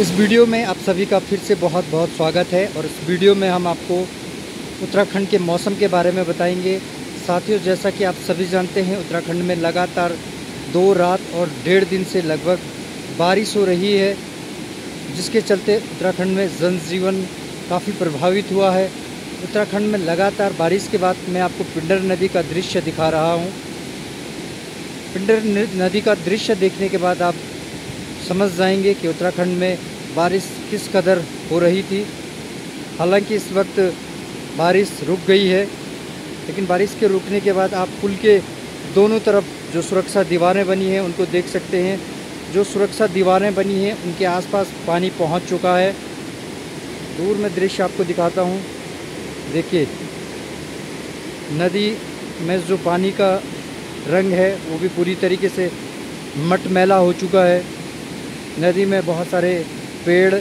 इस वीडियो में आप सभी का फिर से बहुत बहुत स्वागत है। और इस वीडियो में हम आपको उत्तराखंड के मौसम के बारे में बताएंगे। साथियों, जैसा कि आप सभी जानते हैं, उत्तराखंड में लगातार 2 रात और 1.5 दिन से लगभग बारिश हो रही है, जिसके चलते उत्तराखंड में जनजीवन काफ़ी प्रभावित हुआ है। उत्तराखंड में लगातार बारिश के बाद मैं आपको पिंडर नदी का दृश्य दिखा रहा हूँ। पिंडर नदी का दृश्य देखने के बाद आप समझ जाएंगे कि उत्तराखंड में बारिश किस कदर हो रही थी। हालांकि इस वक्त बारिश रुक गई है, लेकिन बारिश के रुकने के बाद आप पुल के दोनों तरफ जो सुरक्षा दीवारें बनी हैं उनको देख सकते हैं। जो सुरक्षा दीवारें बनी हैं उनके आसपास पानी पहुंच चुका है। दूर में दृश्य आपको दिखाता हूं। देखिए, नदी में जो पानी का रंग है वो भी पूरी तरीके से मटमैला हो चुका है। नदी में बहुत सारे पेड़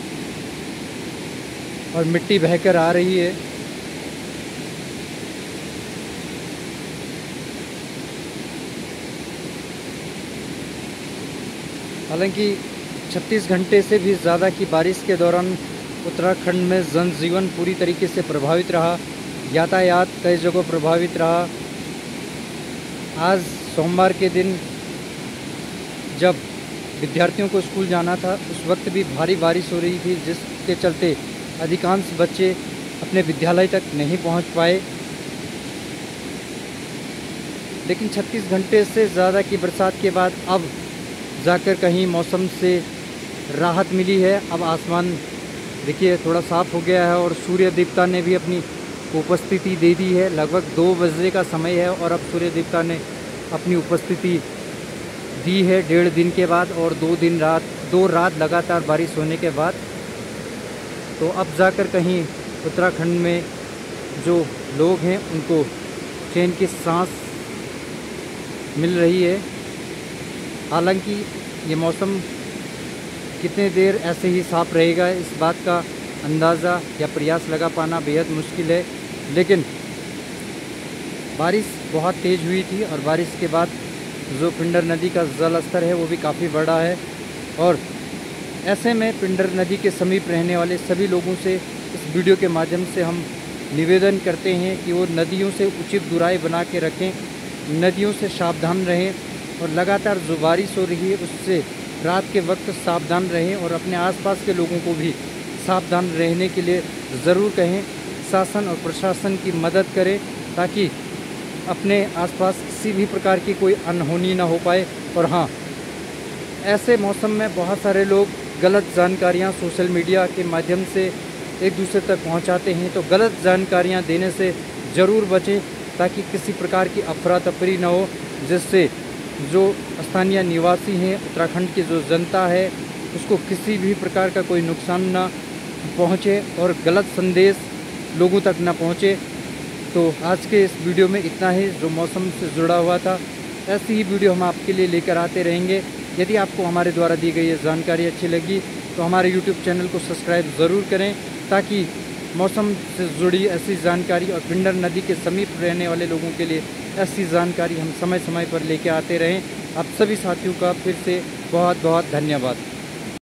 और मिट्टी बहकर आ रही है। हालांकि 36 घंटे से भी ज़्यादा की बारिश के दौरान उत्तराखंड में जनजीवन पूरी तरीके से प्रभावित रहा। यातायात कई जगहों प्रभावित रहा। आज सोमवार के दिन जब विद्यार्थियों को स्कूल जाना था, उस वक्त भी भारी बारिश हो रही थी, जिसके चलते अधिकांश बच्चे अपने विद्यालय तक नहीं पहुंच पाए। लेकिन 36 घंटे से ज़्यादा की बरसात के बाद अब जाकर कहीं मौसम से राहत मिली है। अब आसमान देखिए थोड़ा साफ़ हो गया है और सूर्य देवता ने भी अपनी उपस्थिति दे दी है। लगभग 2 बजे का समय है और अब सूर्य देवता ने अपनी उपस्थिति दी है 1.5 दिन के बाद और 2 रात लगातार बारिश होने के बाद। तो अब जाकर कहीं उत्तराखंड में जो लोग हैं उनको चैन की सांस मिल रही है। हालांकि ये मौसम कितने देर ऐसे ही साफ रहेगा, इस बात का अंदाज़ा या प्रयास लगा पाना बेहद मुश्किल है। लेकिन बारिश बहुत तेज़ हुई थी और बारिश के बाद जो पिंडर नदी का जल स्तर है वो भी काफ़ी बढ़ा है। और ऐसे में पिंडर नदी के समीप रहने वाले सभी लोगों से इस वीडियो के माध्यम से हम निवेदन करते हैं कि वो नदियों से उचित दूरी बना के रखें, नदियों से सावधान रहें और लगातार जो बारिश हो रही है उससे रात के वक्त सावधान रहें और अपने आसपास के लोगों को भी सावधान रहने के लिए ज़रूर कहें। शासन और प्रशासन की मदद करें ताकि अपने आसपास किसी भी प्रकार की कोई अनहोनी ना हो पाए। और हाँ, ऐसे मौसम में बहुत सारे लोग गलत जानकारियाँ सोशल मीडिया के माध्यम से एक दूसरे तक पहुँचाते हैं, तो गलत जानकारियाँ देने से ज़रूर बचें ताकि किसी प्रकार की अफरा तफरी ना हो, जिससे जो स्थानीय निवासी हैं, उत्तराखंड की जो जनता है, उसको किसी भी प्रकार का कोई नुकसान ना पहुँचे और गलत संदेश लोगों तक ना पहुँचे। तो आज के इस वीडियो में इतना ही जो मौसम से जुड़ा हुआ था। ऐसी ही वीडियो हम आपके लिए लेकर आते रहेंगे। यदि आपको हमारे द्वारा दी गई ये जानकारी अच्छी लगी तो हमारे YouTube चैनल को सब्सक्राइब ज़रूर करें ताकि मौसम से जुड़ी ऐसी जानकारी और पिंडर नदी के समीप रहने वाले लोगों के लिए ऐसी जानकारी हम समय समय पर लेकर आते रहें। आप सभी साथियों का फिर से बहुत बहुत धन्यवाद।